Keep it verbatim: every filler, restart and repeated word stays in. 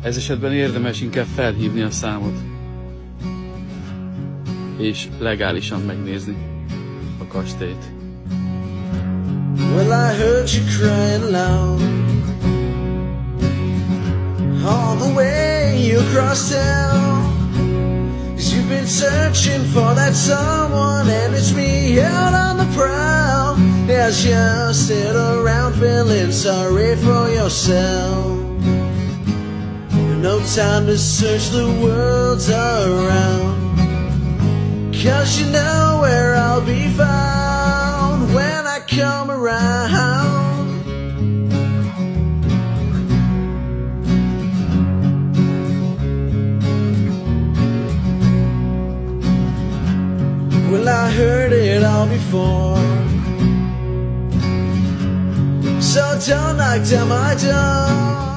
Ez esetben érdemes inkább felhívni a számot, és legálisan megnézni a kastélyt. Well, I heard you crying loud all the way across town, 'cause you've been searching for that someone, and it's me out on the prowl. As you sit around feeling sorry for yourself, no time to search the world around, 'cause you know where I'll be found when I come around. Well, I heard it all before, so don't knock down my door.